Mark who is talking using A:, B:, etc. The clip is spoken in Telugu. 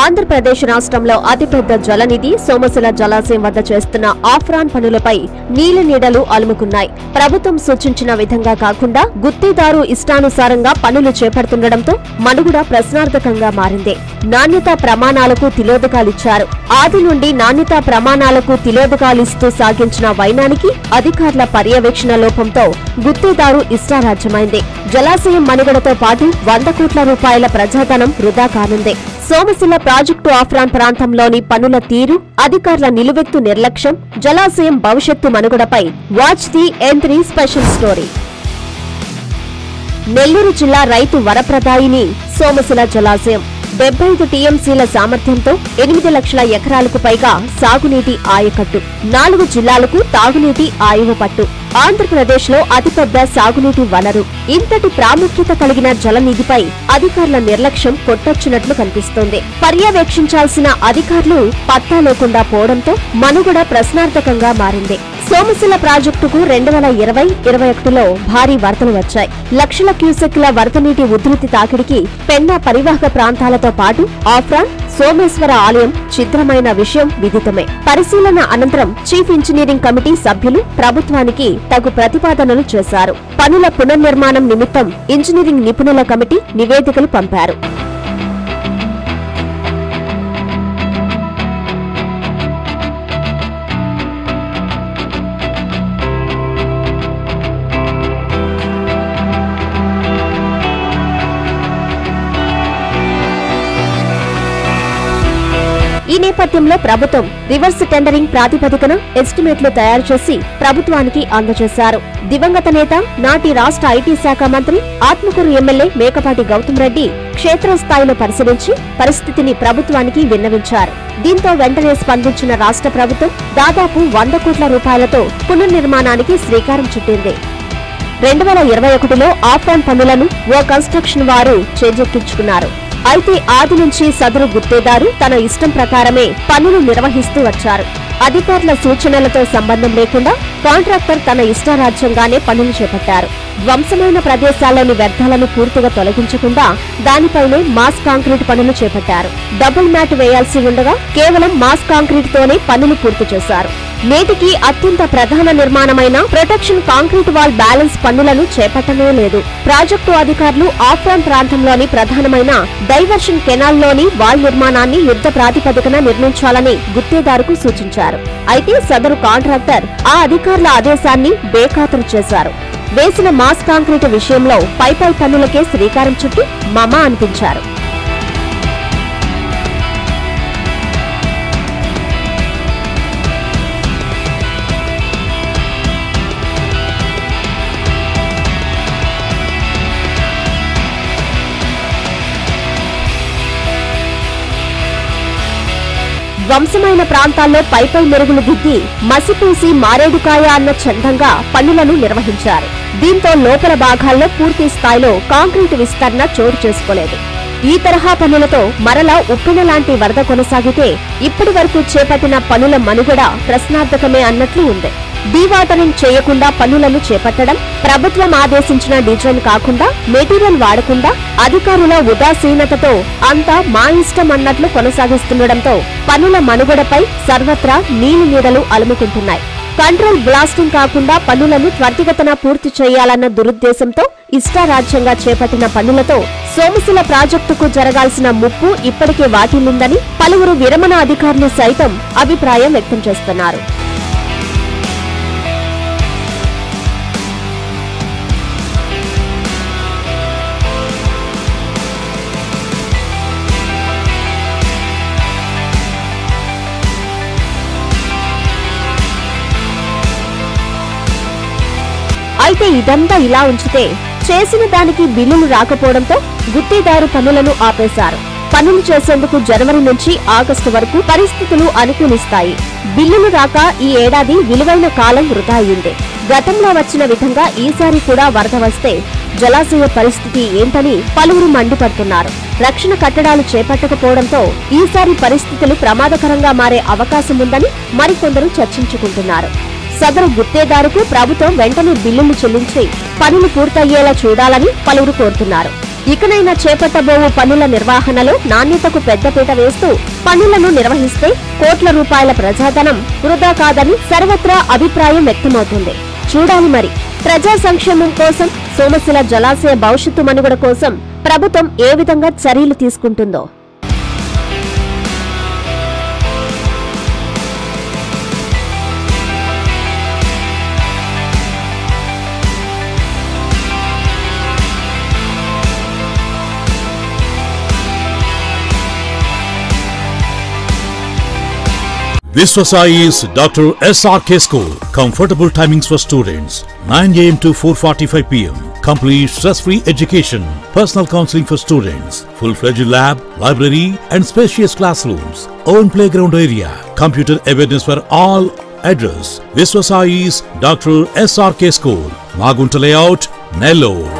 A: ఆంధ్రప్రదేశ్ రాష్ట్రంలో అతిపెద్ద జలనిధి సోమశిల జలాశయం వద్ద చేస్తున్న ఆఫ్రాన్ పనులపై నీలి నీడలు అలుముకున్నాయి. ప్రభుత్వం సూచించిన విధంగా కాకుండా గుత్తేదారు ఇష్టానుసారంగా పనులు చేపడుతుండటంతో మనుగడ ప్రశ్నార్థకంగా మారింది. నాణ్యతా ప్రమాణాలకు తిలోదకాలిచ్చారు. ఆది నుండి నాణ్యతా ప్రమాణాలకు తిలోదకాలిస్తూ సాగించిన వైనానికి అధికారుల పర్యవేక్షణ లోపంతో గుత్తేదారు ఇష్టారాజ్యమైంది. జలాశయం మనుగడతో పాటు 100 కోట్ల రూపాయల ప్రజాధనం వృధా కానుంది. సోమశిల ప్రాజెక్టు ఆఫ్రాన్ ప్రాంతంలోని పనుల తీరు, అధికారుల నిలువెత్తు నిర్లక్ష్యం, జలాశయం భవిష్యత్తు మనుగడపై watch the N3 special story. Nellore జిల్లా రైతు వరప్రదాయిని సోమశిల జలాశయం 75 టీఎంసీల సామర్థ్యంతో 8 లక్షల ఎకరాలకు పైగా సాగునీటి ఆయకట్టు, 4 జిల్లాలకు తాగునీటి ఆయువు పట్టు. ఆంధ్రప్రదేశ్ లో అతిపెద్ద సాగునీటి వనరు. ఇంతటి ప్రాముఖ్యత కలిగిన జలనిధిపై అధికారుల నిర్లక్ష్యం కొట్టొచ్చినట్లు కనిపిస్తోంది. పర్యవేక్షించాల్సిన అధికారులు పత్తా లేకుండా పోవడంతో మనుగడ ప్రశ్నార్థకంగా మారింది. సోమశిల ప్రాజెక్టుకు 2020-21లో భారీ వరదలు వచ్చాయి. లక్షల క్యూసెక్ల వరద నీటి ఉధృతి తాకిడికి పెన్నా పరివాహక ప్రాంతాలతో పాటు ఆఫ్రాన్, సోమేశ్వర ఆలయం చిత్రమైన విషయం విదితమే. పరిశీలన అనంతరం చీఫ్ ఇంజనీరింగ్ కమిటీ సభ్యులు ప్రభుత్వానికి తగు ప్రతిపాదనలు చేశారు. పనుల పునర్నిర్మాణం నిమిత్తం ఇంజనీరింగ్ నిపుణుల కమిటీ నివేదికలు పంపారు. ఈ నేపథ్యంలో ప్రభుత్వం రివర్స్ టెండరింగ్ ప్రాతిపదికన ఎస్టిమేట్లు తయారు చేసి ప్రభుత్వానికి అందజేశారు. దివంగత నేత, నాటి రాష్ట్ర ఐటీ శాఖ మంత్రి, ఆత్మకూరు ఎమ్మెల్యే మేకపాటి గౌతమ్ రెడ్డి క్షేత్రస్థాయిలో పరిశీలించి పరిస్థితిని ప్రభుత్వానికి విన్నవించారు. దీంతో వెంటనే స్పందించిన రాష్ట్ర ప్రభుత్వం దాదాపు 100 కోట్ల రూపాయలతో పునర్నిర్మాణానికి శ్రీకారం చుట్టింది. 2021లో ఆఫ్రాన్ పనులను ఓ కన్స్ట్రక్షన్ వారు చేజెక్కించుకున్నారు. అయితే ఆది నుంచి సదరు గుత్తేదారు తన ఇష్టం ప్రకారమే పనులు నిర్వహిస్తూ వచ్చారు. అధికారుల సూచనలతో సంబంధం లేకుండా కాంట్రాక్టర్ తన ఇష్టారాజ్యంగానే పనులు చేపట్టారు. ధ్వంసమైన ప్రదేశాల్లోని వ్యర్థాలను పూర్తిగా తొలగించకుండా దానిపైనే మాస్ కాంక్రీట్ పనులు చేపట్టారు. డబుల్ మ్యాట్ వేయాల్సి ఉండగా కేవలం మాస్ కాంక్రీట్ తోనే పనులు పూర్తి చేశారు. నేటికి అత్యంత ప్రధాన నిర్మాణమైన ప్రొటెక్షన్ కాంక్రీట్ వాల్ బ్యాలెన్స్ పనులను చేపట్టనే లేదు. ప్రాజెక్టు అధికారులు ఆఫ్రాన్ ప్రాంతంలోని ప్రధానమైన డైవర్షన్ కెనాల్లోని వాల్ నిర్మాణాన్ని యుద్ధ ప్రాతిపదికన నిర్మించాలని గుత్తేదారుకు సూచించారు. అయితే సదరు కాంట్రాక్టర్ ఆ అధికారుల ఆదేశాన్ని బేఖాతరు చేశారు. వేసిన మాస్ కాంక్రీట్ విషయంలో పై పనులకే శ్రీకారం చుట్టి మమా అనిపించారు. ధ్వంసమైన ప్రాంతాల్లో పై మెరుగులు దిద్ది మసిపూసి మారేడుకాయ అన్న చందంగా పనులను నిర్వహించారు. దీంతో లోపల భాగాల్లో పూర్తి స్థాయిలో కాంక్రీట్ విస్తరణ చోటు చేసుకోలేదు. ఈ తరహా పనులతో మరలా ఉప్పెన లాంటి వరద కొనసాగితే ఇప్పటి వరకు చేపట్టిన పనుల మనుగడ ప్రశ్నార్థకమే అన్నట్లు ఉంది. డీవాటరింగ్ చేయకుండా పనులను చేపట్టడం, ప్రభుత్వం ఆదేశించిన డిజైన్ కాకుండా మెటీరియల్ వాడకుండా అధికారుల ఉదాసీనతతో అంతా మా ఇష్టం అన్నట్లు కొనసాగిస్తుండటంతో పనుల మనుగడపై సర్వత్రా నీలి నీడలు అలుముకుంటున్నాయి. కంట్రోల్ బ్లాస్టింగ్ కాకుండా పనులను త్వరితగతిన పూర్తి చేయాలన్న దురుద్దేశంతో ఇష్టారాజ్యంగా చేపట్టిన పనులతో సోమశిల ప్రాజెక్టుకు జరగాల్సిన ముప్పు ఇప్పటికే వాటిల్లిందని పలువురు విరమణ అధికారులు సైతం అభిప్రాయం వ్యక్తం చేస్తున్నారు. అయితే ఇదంతా ఇలా ఉంచితే చేసిన దానికి బిల్లులు రాకపోవడంతో గుత్తేదారు పనులను ఆపేశారు. పనులు చేసేందుకు జనవరి నుంచి ఆగస్టు వరకు పరిస్థితులు అనుకూలిస్తాయి. బిల్లులు రాక ఈ ఏడాది విలువైన కాలం వృధా అయింది. గతంలో వచ్చిన విధంగా ఈసారి కూడా వరద వస్తే జలాశయ పరిస్థితి ఏంటని పలువురు మండిపడుతున్నారు. రక్షణ కట్టడాలు చేపట్టకపోవడంతో ఈసారి పరిస్థితులు ప్రమాదకరంగా మారే అవకాశం ఉందని మరికొందరు చర్చించుకుంటున్నారు. సదరు గుత్తేదారుకు ప్రభుత్వం వెంటనే బిల్లులు చెల్లించి పనులు పూర్తయ్యేలా చూడాలని పలువురు కోరుతున్నారు. ఇకనైనా చేపట్టబోవు పనుల నిర్వహణలో నాణ్యతకు పెద్దపీట వేస్తూ పనులను నిర్వహిస్తే కోట్ల రూపాయల ప్రజాధనం వృధా కాదని సర్వత్రా అభిప్రాయం వ్యక్తమవుతుంది. చూడాలి మరి ప్రజా సంక్షేమం కోసం, సోమశిల జలాశయ భవిష్యత్తు మనుగడ కోసం ప్రభుత్వం ఏ విధంగా చర్యలు తీసుకుంటుందో.
B: Viswasai is Dr. SRK School. Comfortable timings for students 9 AM to 4:45 PM. Complete stress-free education. Personal counseling for students. Full-fledged lab, library and spacious classrooms. Own playground area. Computer awareness for all. Address: Viswasai's Dr. SRK School, Magunta Layout, Nellore.